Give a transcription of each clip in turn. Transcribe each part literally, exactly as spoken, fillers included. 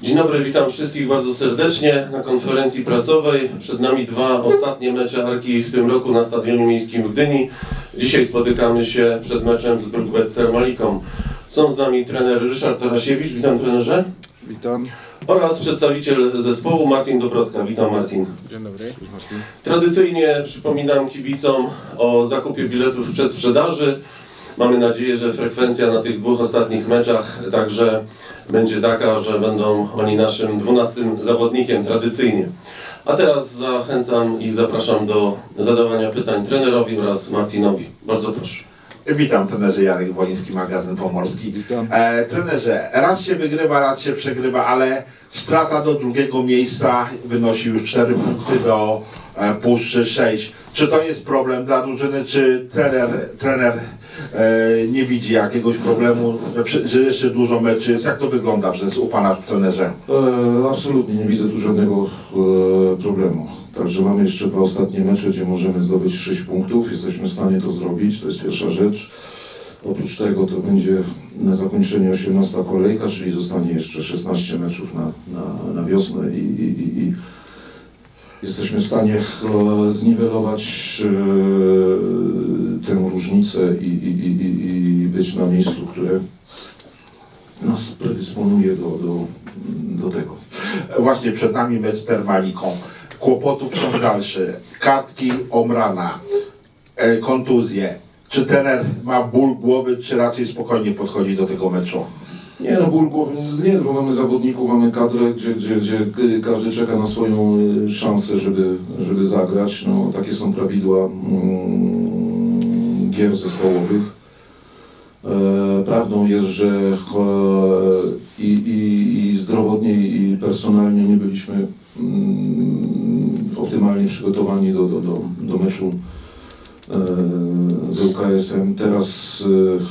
Dzień dobry, witam wszystkich bardzo serdecznie na konferencji prasowej. Przed nami dwa ostatnie mecze Arki w tym roku na Stadionie Miejskim w Gdyni. Dzisiaj spotykamy się przed meczem z Bruk-Bet Termaliką. Są z nami trener Ryszard Tarasiewicz, witam trenerze. Witam. Oraz przedstawiciel zespołu Martin Dobrodka, witam Martin. Dzień dobry. Martin. Tradycyjnie przypominam kibicom o zakupie biletów w przedsprzedaży. Mamy nadzieję, że frekwencja na tych dwóch ostatnich meczach także będzie taka, że będą oni naszym dwunastym zawodnikiem tradycyjnie. A teraz zachęcam i zapraszam do zadawania pytań trenerowi oraz Martinowi. Bardzo proszę. Witam, trenerze Jarek Woliński, magazyn Pomorski. Witam. E, trenerze, raz się wygrywa, raz się przegrywa, ale strata do drugiego miejsca wynosi już cztery punkty, do e, Puszczy sześć. Czy to jest problem dla drużyny, czy trener, trener e, nie widzi jakiegoś problemu, że, że jeszcze dużo meczy jest? Jak to wygląda przez u Pana w trenerze? E, absolutnie nie widzę tu żadnego e, problemu. Także mamy jeszcze dwa ostatnie mecze, gdzie możemy zdobyć sześć punktów. Jesteśmy w stanie to zrobić, to jest pierwsza rzecz. Oprócz tego to będzie na zakończenie osiemnasta kolejka, czyli zostanie jeszcze szesnaście meczów na, na, na wiosnę i, i, i jesteśmy w stanie e, zniwelować e, tę różnicę i, i, i, i być na miejscu, które nas predysponuje do, do, do tego. Właśnie przed nami mecz z Termaliką. Kłopotów są dalsze. Kartki Omrana, e, kontuzje. Czy trener ma ból głowy, czy raczej spokojnie podchodzi do tego meczu? Nie no, ból głowy, nie, bo mamy zawodników, mamy kadrę, gdzie, gdzie, gdzie każdy czeka na swoją szansę, żeby, żeby zagrać. No, takie są prawidła mm, gier zespołowych. E, prawdą jest, że e, i, i, i zdrowotnie, i personalnie nie byliśmy mm, optymalnie przygotowani do, do, do, do meczu z L K S-em. Teraz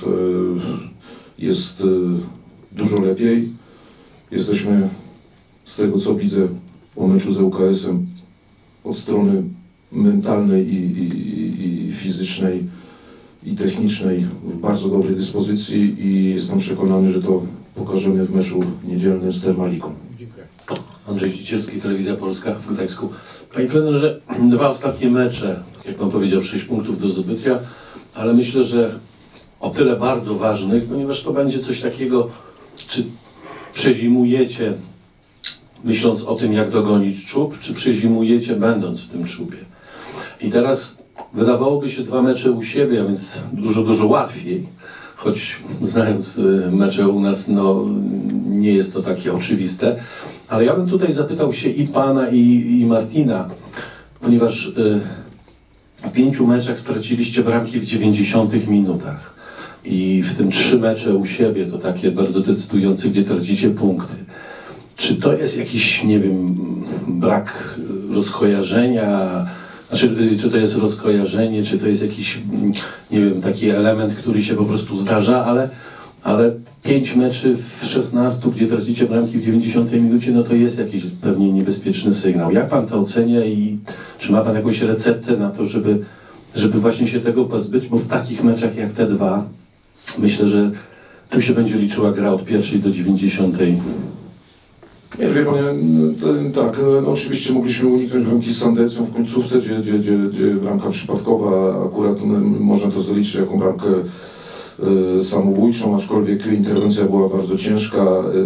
jest dużo lepiej. Jesteśmy, z tego co widzę po meczu z L K S-em, od strony mentalnej i, i, i fizycznej i technicznej w bardzo dobrej dyspozycji i jestem przekonany, że to pokażemy w meczu niedzielnym z Termaliką. Dziękuję. Andrzej Zdzicielski, Telewizja Polska w Gdańsku. Panie trenerze, dwa ostatnie mecze, tak jak Pan powiedział, sześć punktów do zdobycia, ale myślę, że o tyle bardzo ważnych, ponieważ to będzie coś takiego, czy przezimujecie myśląc o tym, jak dogonić czub, czy przezimujecie będąc w tym czubie. I teraz wydawałoby się dwa mecze u siebie, a więc dużo, dużo łatwiej, choć znając mecze u nas, no nie jest to takie oczywiste. Ale ja bym tutaj zapytał się i Pana, i, i Martina, ponieważ y, w pięciu meczach straciliście bramki w dziewięćdziesiątych minutach i w tym trzy mecze u siebie, to takie bardzo decydujące, gdzie tracicie punkty. Czy to jest jakiś, nie wiem, brak rozkojarzenia, znaczy, czy to jest rozkojarzenie, czy to jest jakiś, nie wiem, taki element, który się po prostu zdarza, ale ale pięć meczy w szesnastu, gdzie tracicie bramki w dziewięćdziesiątej minucie, no to jest jakiś pewnie niebezpieczny sygnał. Jak Pan to ocenia i czy ma Pan jakąś receptę na to, żeby, żeby właśnie się tego pozbyć? Bo w takich meczach jak te dwa, myślę, że tu się będzie liczyła gra od pierwszej do dziewięćdziesiątej. Nie, wie Panie, to, tak, no, oczywiście mogliśmy uniknąć bramki z Sandecją w końcówce, gdzie, gdzie, gdzie, gdzie bramka przypadkowa, akurat no, można to zaliczyć jako bramkę y, samobójczą, aczkolwiek interwencja była bardzo ciężka.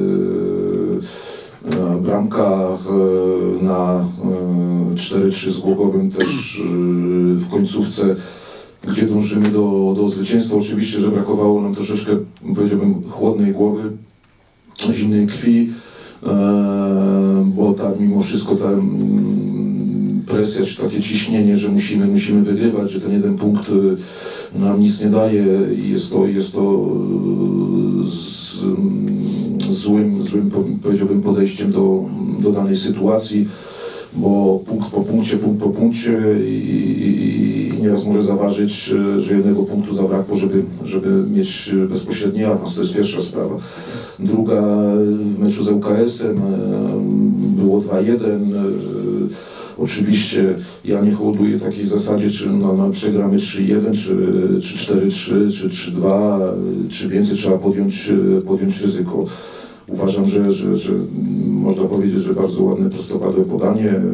Y, y, bramka y, na y, cztery trzy z Głogowym też y, w końcówce, gdzie dążymy do, do zwycięstwa. Oczywiście, że brakowało nam troszeczkę, powiedziałbym, chłodnej głowy, zimnej krwi. Bo ta, mimo wszystko ta presja, czy takie ciśnienie, że musimy, musimy wygrywać, że ten jeden punkt nam nic nie daje i jest to, jest to z, złym, złym, powiedziałbym, podejściem do, do danej sytuacji, bo punkt po punkcie, punkt po punkcie i, i nieraz może zaważyć, że jednego punktu zabrakło, żeby, żeby mieć bezpośredni awans. To jest pierwsza sprawa. Druga, w meczu z L K S-em było dwa jeden. Oczywiście ja nie hołduję takiej zasadzie, czy no, no, przegramy trzy jeden, czy, czy cztery trzy, czy trzy dwa, czy więcej, trzeba podjąć, podjąć ryzyko. Uważam, że, że, że można powiedzieć, że bardzo ładne prostopadłe podanie. E,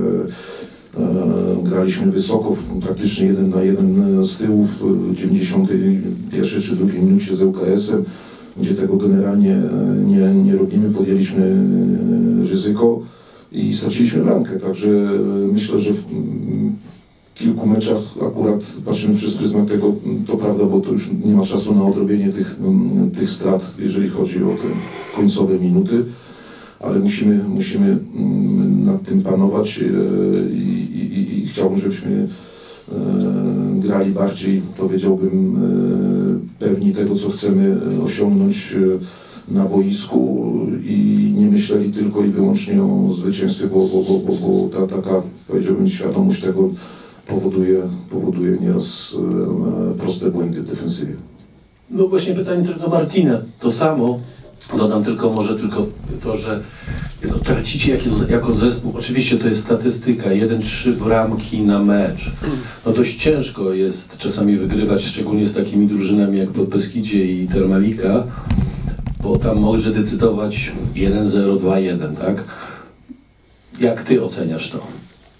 e, graliśmy wysoko, praktycznie jeden na jeden z tyłu w dziewięćdziesiątej pierwszej czy drugiej minucie z ŁKS-em, gdzie tego generalnie nie, nie robimy, podjęliśmy ryzyko i straciliśmy bramkę. Także myślę, że w kilku meczach akurat patrzymy przez pryzmat tego, to prawda, bo to już nie ma czasu na odrobienie tych, tych strat, jeżeli chodzi o te końcowe minuty, ale musimy, musimy nad tym panować i, i, i chciałbym, żebyśmy grali bardziej, powiedziałbym, pewni tego, co chcemy osiągnąć na boisku i nie myśleli tylko i wyłącznie o zwycięstwie, bo, bo, bo, bo, bo ta taka, powiedziałbym, świadomość tego powoduje, powoduje nieraz proste błędy w defensywie. No właśnie pytanie też do Martina. To samo. Dodam tylko może tylko to, że no, tracicie jako, jako zespół, oczywiście to jest statystyka, jeden trzy bramki na mecz. No dość ciężko jest czasami wygrywać, szczególnie z takimi drużynami jak Podbeskidzie i Termalika, bo tam może decydować jeden zero, dwa jeden, tak? Jak ty oceniasz to?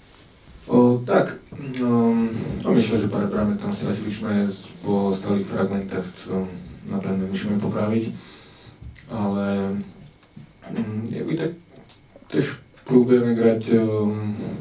O tak, no, no myślę, że parę bramek tam straciliśmy po stałych fragmentach, co na pewno musimy poprawić, ale mm, jakby tak też próbujemy grać um,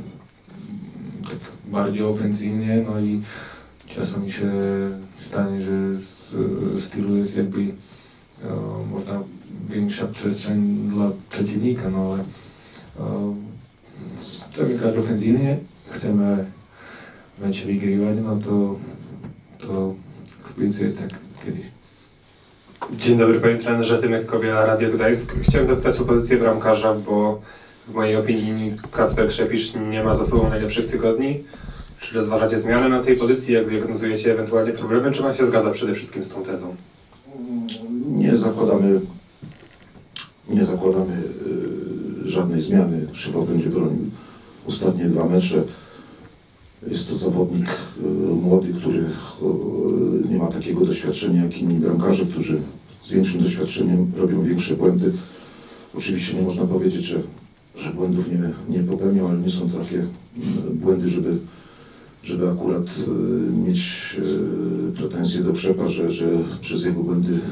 tak bardziej ofensywnie, no i czasami się stanie, że z stylu jest jakby um, można większa przestrzeń dla przeciwnika, no ale um, chcemy grać ofensywnie, chcemy mecze wygrywać, no to, to w piłce jest tak kiedyś. Dzień dobry panie trenerze, Tymek Kobiela, Radio Gdańsk. Chciałem zapytać o pozycję bramkarza, bo w mojej opinii Kacper Krzepisz nie ma za sobą najlepszych tygodni. Czy rozważacie zmianę na tej pozycji, jak diagnozujecie ewentualnie problemy, czy pan się zgadza przede wszystkim z tą tezą? Nie zakładamy, nie zakładamy y, żadnej zmiany. Szybko będzie bronił ostatnie dwa mecze. Jest to zawodnik y, młody, który y, nie ma takiego doświadczenia jak inni bramkarze, którzy z większym doświadczeniem robią większe błędy. Oczywiście nie można powiedzieć, że, że błędów nie, nie popełnią, ale nie są takie y, błędy, żeby, żeby akurat y, mieć y, pretensje do Krzepa, że, że przez jego błędy y,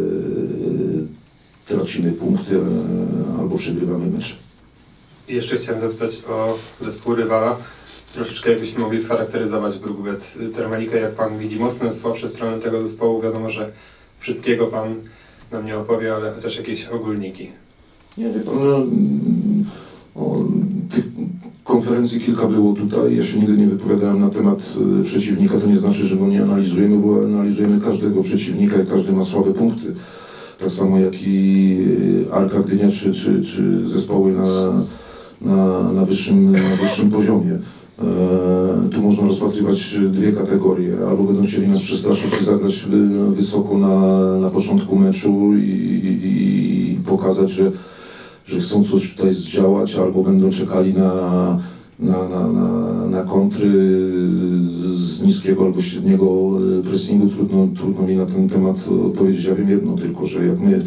tracimy punkty y, albo przegrywamy mecze. I jeszcze chciałem zapytać o zespół rywala. Troszeczkę jakbyśmy mogli scharakteryzować Brugwet Termalikę, jak pan widzi mocne, słabsze strony tego zespołu. Wiadomo, że wszystkiego pan nam nie opowie, ale chociaż jakieś ogólniki. Nie, wie pan, no, o, tych konferencji kilka było tutaj. Ja się nigdy nie wypowiadałem na temat y, przeciwnika. To nie znaczy, że go nie analizujemy, bo analizujemy każdego przeciwnika i każdy ma słabe punkty. Tak samo jak i Arka Gdynia czy, czy, czy zespoły na, na, na, wyższym, na wyższym poziomie. E, tu można rozpatrywać dwie kategorie. Albo będą chcieli nas przestraszyć i zagrać wysoko na, na początku meczu i, i, i pokazać, że, że chcą coś tutaj zdziałać, albo będą czekali na, na, na, na, na kontry z niskiego albo średniego pressingu. Trudno, trudno mi na ten temat odpowiedzieć. Ja wiem jedno tylko, że jak my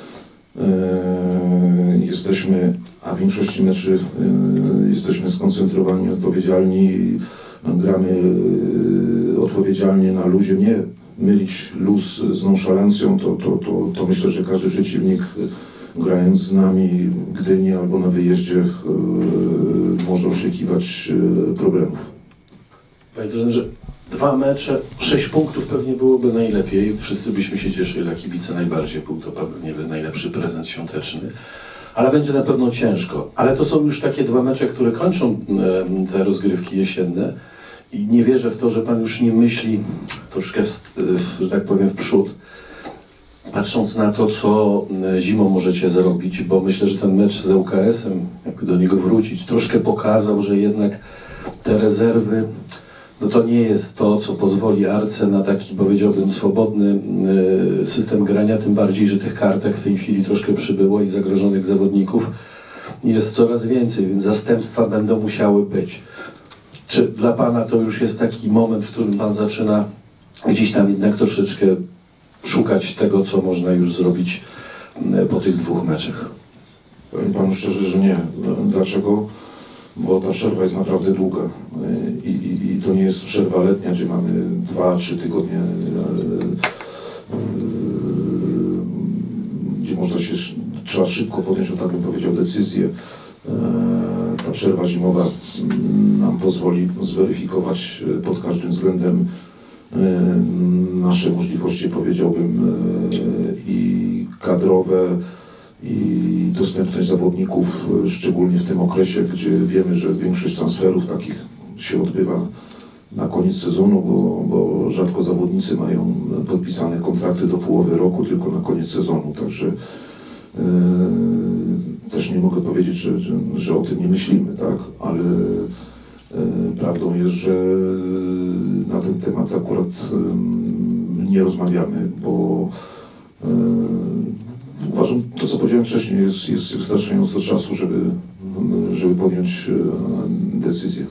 e, jesteśmy, a w większości meczy e, jesteśmy skoncentrowani, odpowiedzialni, gramy e, odpowiedzialnie na luzie, nie mylić luz z nonszalancją, to, to, to, to myślę, że każdy przeciwnik grając z nami w Gdyni albo na wyjeździe e, może oszukiwać e, problemów. Panie trenerze, dwa mecze, sześć punktów pewnie byłoby najlepiej. Wszyscy byśmy się cieszyli, a kibice najbardziej. Był to pewnie najlepszy prezent świąteczny. Ale będzie na pewno ciężko. Ale to są już takie dwa mecze, które kończą e, te rozgrywki jesienne. I nie wierzę w to, że pan już nie myśli troszkę, w, w, że tak powiem, w przód. Patrząc na to, co zimą możecie zrobić, bo myślę, że ten mecz z ŁKS-em, jakby do niego wrócić, troszkę pokazał, że jednak te rezerwy, no to nie jest to, co pozwoli Arce na taki, powiedziałbym, swobodny system grania, tym bardziej, że tych kartek w tej chwili troszkę przybyło i zagrożonych zawodników jest coraz więcej, więc zastępstwa będą musiały być. Czy dla pana to już jest taki moment, w którym pan zaczyna gdzieś tam jednak troszeczkę szukać tego, co można już zrobić po tych dwóch meczach? Powiem panu szczerze, że nie. Dlaczego? Bo ta przerwa jest naprawdę długa i, i, i to nie jest przerwa letnia, gdzie mamy dwa, trzy tygodnie, gdzie można się, trzeba szybko podjąć, o tak bym powiedział, decyzję. Ta przerwa zimowa nam pozwoli zweryfikować pod każdym względem nasze możliwości, powiedziałbym, i kadrowe, i dostępność zawodników, szczególnie w tym okresie, gdzie wiemy, że większość transferów takich się odbywa na koniec sezonu, bo, bo rzadko zawodnicy mają podpisane kontrakty do połowy roku, tylko na koniec sezonu. Także yy, też nie mogę powiedzieć, że, że, że o tym nie myślimy, tak? Ale yy, prawdą jest, że na ten temat akurat yy, nie rozmawiamy, bo yy, uważam, to co powiedziałem wcześniej, jest, jest wystarczająco czasu, żeby, żeby podjąć decyzję.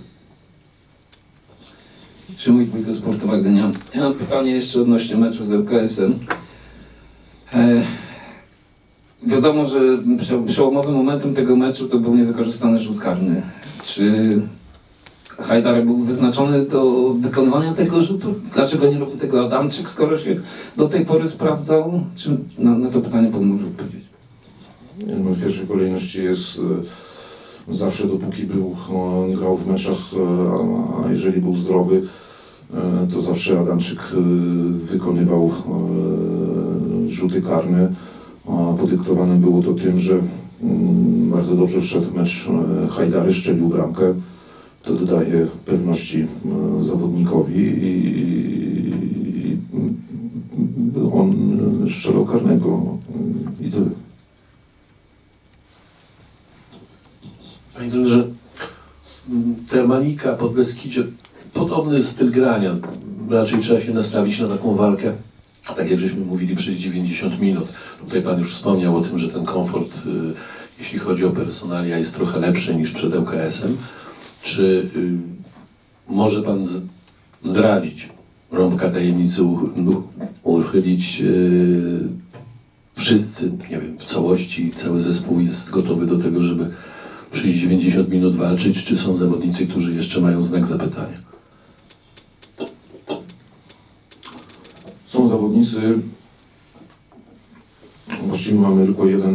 Szymon Wójko, Sportowa Gdynia. Ja mam pytanie jeszcze odnośnie meczu z L K S-em. E, wiadomo, że prze, przełomowym momentem tego meczu to był niewykorzystany rzut karny. Czy Hajdar był wyznaczony do wykonywania tego rzutu? Dlaczego nie robił tego Adamczyk, skoro się do tej pory sprawdzał? Czy na, na to pytanie pan może odpowiedzieć? No, w pierwszej kolejności jest e, zawsze dopóki był, e, grał w meczach, e, a jeżeli był zdrowy, e, to zawsze Adamczyk e, wykonywał e, rzuty karne. A podyktowane było to tym, że mm, bardzo dobrze wszedł mecz e, Hajdary, strzelił bramkę. To dodaje pewności e, zawodnikowi i, i, i on strzelał karnego i tyle. Panie trenerze, Termalika, Podbeskidzie, podobny styl grania. Raczej trzeba się nastawić na taką walkę, tak jak żeśmy mówili, przez dziewięćdziesiąt minut. Tutaj pan już wspomniał o tym, że ten komfort, y, jeśli chodzi o personalia, jest trochę lepszy niż przed L K S-em. Czy y, może pan z, zdradzić, rąbka tajemnicy u, uchylić, y, wszyscy, nie wiem, w całości, cały zespół jest gotowy do tego, żeby przez dziewięćdziesiąt minut walczyć, czy są zawodnicy, którzy jeszcze mają znak zapytania? Są zawodnicy, właściwie mamy tylko jeden e,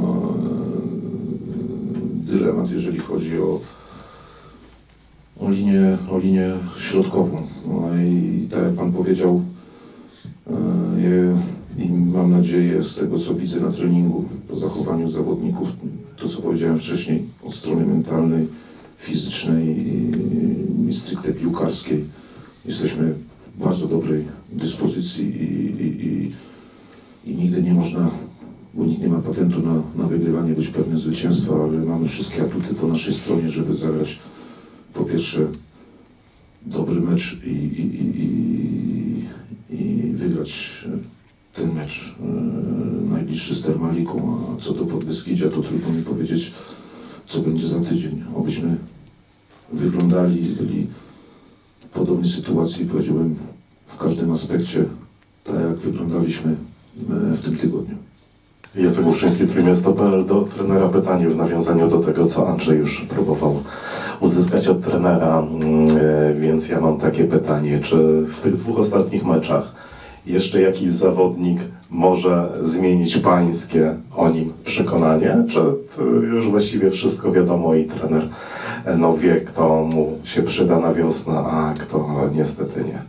dylemat, jeżeli chodzi o, o, linię, o linię środkową. No i tak jak pan powiedział, e, je, i mam nadzieję z tego, co widzę na treningu, po zachowaniu zawodników, to co powiedziałem wcześniej, od strony mentalnej, fizycznej i, i stricte piłkarskiej, jesteśmy w bardzo dobrej dyspozycji i, i, i, i nigdy nie można, bo nikt nie ma patentu na, na wygrywanie, być pewnym zwycięstwa, ale mamy wszystkie atuty po naszej stronie, żeby zagrać po pierwsze dobry mecz i, i, i, i, i wygrać ten mecz e, najbliższy z Termaliką, a co do Podbeskidzia, to trudno mi powiedzieć, co będzie za tydzień. Obyśmy wyglądali i byli w podobnej sytuacji, powiedziałbym, w każdym aspekcie, tak jak wyglądaliśmy e, w tym tygodniu. Jacek Główczyński, Trójmiasto kropka p l. Do trenera pytanie w nawiązaniu do tego, co Andrzej już próbował uzyskać od trenera, e, więc ja mam takie pytanie, czy w tych dwóch ostatnich meczach jeszcze jakiś zawodnik może zmienić pańskie o nim przekonanie, czy już właściwie wszystko wiadomo i trener no, wie, kto mu się przyda na wiosnę, a kto niestety nie?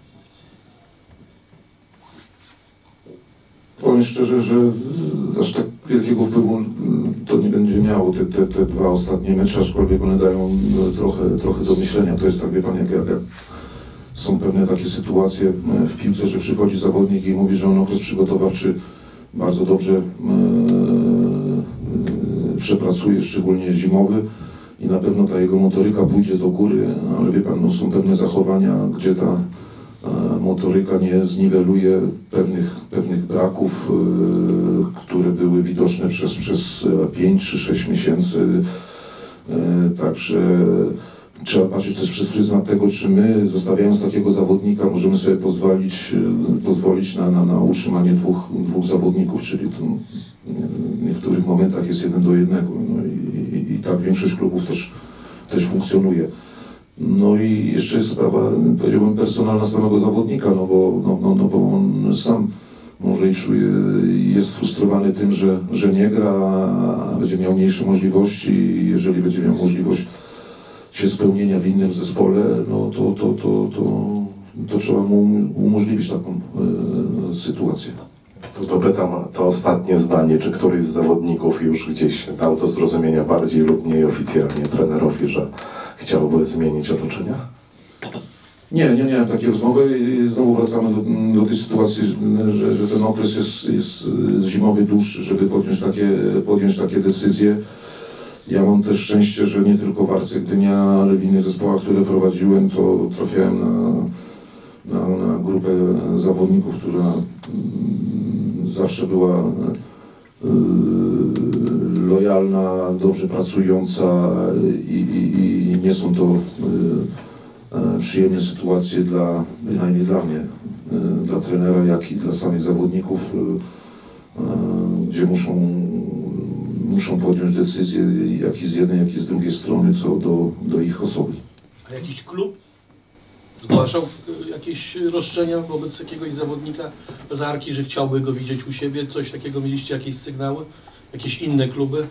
Powiem szczerze, że aż tak wielkiego wpływu to nie będzie miało te, te, te dwa ostatnie mecze, aczkolwiek one dają trochę, trochę do myślenia. To jest tak, wie pan, jak, jak są pewne takie sytuacje w piłce, że przychodzi zawodnik i mówi, że on okres przygotowawczy bardzo dobrze e, e, przepracuje, szczególnie zimowy i na pewno ta jego motoryka pójdzie do góry, ale wie pan, no, są pewne zachowania, gdzie ta e, motoryka nie zniweluje pewnych, pewnych braków, e, które były widoczne przez, przez pięć czy sześć miesięcy. E, także trzeba patrzeć też przez pryzmat tego, czy my, zostawiając takiego zawodnika, możemy sobie pozwolić, pozwolić na, na, na utrzymanie dwóch, dwóch zawodników, czyli to w niektórych momentach jest jeden do jednego. No i, i, i tak większość klubów też, też funkcjonuje. No i jeszcze jest sprawa, powiedziałbym, personalna samego zawodnika, no bo, no, no, no bo on sam może i czuje, jest frustrowany tym, że, że nie gra, a będzie miał mniejsze możliwości i jeżeli będzie miał możliwość się spełnienia w innym zespole, no to, to, to, to, to trzeba mu umożliwić taką e, sytuację. To dopytam to ostatnie zdanie, czy któryś z zawodników już gdzieś dał do zrozumienia bardziej lub mniej oficjalnie trenerowi, że chciałby zmienić otoczenia? Nie, nie miałem takiej rozmowy i znowu wracamy do, do tej sytuacji, że, że ten okres jest, jest zimowy, dłuższy, żeby podjąć takie, podjąć takie decyzje. Ja mam też szczęście, że nie tylko w Arce Gdynia, ale w innych zespołach, które prowadziłem, to trafiałem na, na, na grupę zawodników, która mm, zawsze była y, lojalna, dobrze pracująca i, i, i nie są to y, przyjemne sytuacje dla, bynajmniej dla mnie, y, dla trenera, jak i dla samych zawodników, y, y, gdzie muszą muszą podjąć decyzję, jak i z jednej, jak i z drugiej strony, co do, do ich osoby. A jakiś klub zgłaszał jakieś roszczenia wobec jakiegoś zawodnika z Arki, że chciałby go widzieć u siebie? Coś takiego mieliście, jakieś sygnały? Jakieś inne kluby?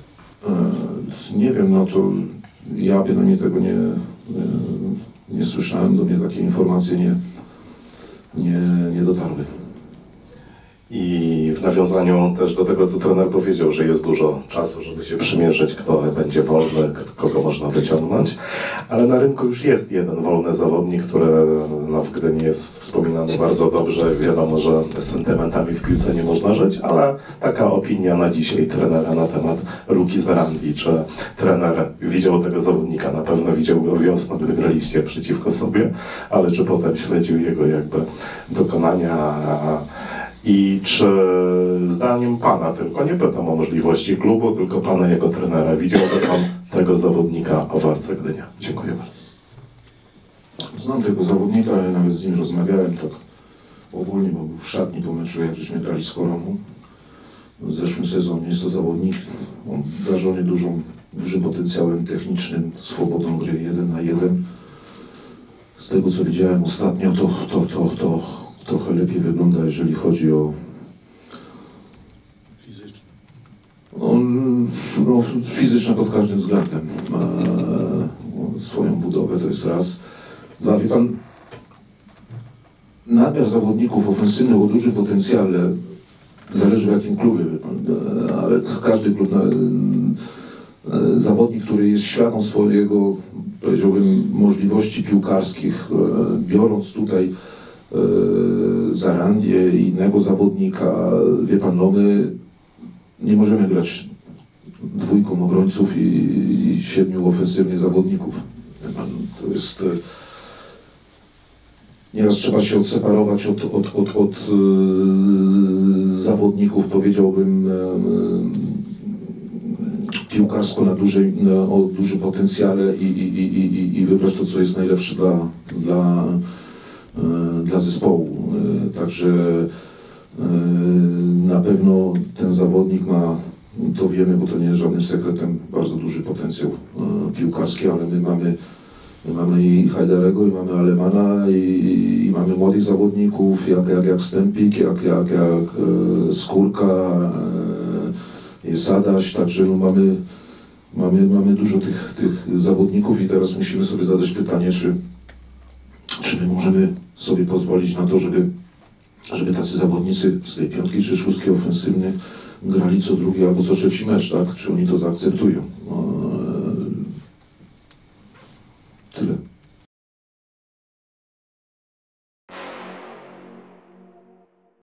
E, nie wiem, no to ja bynajmniej tego nie, nie, nie słyszałem, do mnie takie informacje nie, nie, nie dotarły. I w nawiązaniu też do tego, co trener powiedział, że jest dużo czasu, żeby się przymierzyć, kto będzie wolny, kogo można wyciągnąć, ale na rynku już jest jeden wolny zawodnik, który no, w Gdyni jest wspominany bardzo dobrze. Wiadomo, że z sentymentami w piłce nie można żyć, ale taka opinia na dzisiaj trenera na temat Luki Zarandi. Czy trener widział tego zawodnika? Na pewno widział go wiosną, gdy graliście przeciwko sobie, ale czy potem śledził jego jakby dokonania? I czy zdaniem Pana, tylko nie pytam o możliwości klubu, tylko Pana jako trenera, widziałby Pan tego zawodnika w Arce Gdynia? Dziękuję bardzo. Znam tego zawodnika, ja nawet z nim rozmawiałem tak ogólnie, bo był w szatni po meczu, jak żeśmy grali z Koromą w zeszłym sezonie. Jest to zawodnik obdarzony dużą, dużym potencjałem technicznym, swobodą gry jeden na jeden. Z tego, co widziałem ostatnio, to, to, to, to trochę lepiej wygląda, jeżeli chodzi o Fizyczne. on, no, fizyczne pod każdym względem. Ma swoją budowę, to jest raz. Dwa, wie pan, nadmiar zawodników ofensywnych o dużym potencjale, zależy w jakim klubie, wie pan, ale każdy klub, zawodnik, który jest świadom swojego, powiedziałbym, możliwości piłkarskich, biorąc tutaj Zarandię i innego zawodnika, wie pan, no my nie możemy grać dwójką obrońców i, i siedmiu ofensywnych zawodników. Wie pan, to jest... Nieraz trzeba się odseparować od, od, od, od yy, zawodników, powiedziałbym, yy, piłkarsko na dużej, na, o dużym potencjale i, i, i, i wybrać to, co jest najlepsze dla, dla, yy, dla zespołu. Yy, także yy, na pewno ten zawodnik ma, to wiemy, bo to nie jest żadnym sekretem, bardzo duży potencjał yy, piłkarski, ale my mamy My mamy i Hajdarego, i mamy Alemana, i, i mamy młodych zawodników, jak, jak, jak Stępik, jak, jak, jak e, Skórka, e, jest Adaś, także no mamy, mamy, mamy dużo tych, tych zawodników i teraz musimy sobie zadać pytanie, czy, czy my możemy sobie pozwolić na to, żeby, żeby tacy zawodnicy z tej piątki czy szóstki ofensywnych grali co drugi albo co trzeci mecz, tak? Czy oni to zaakceptują? No,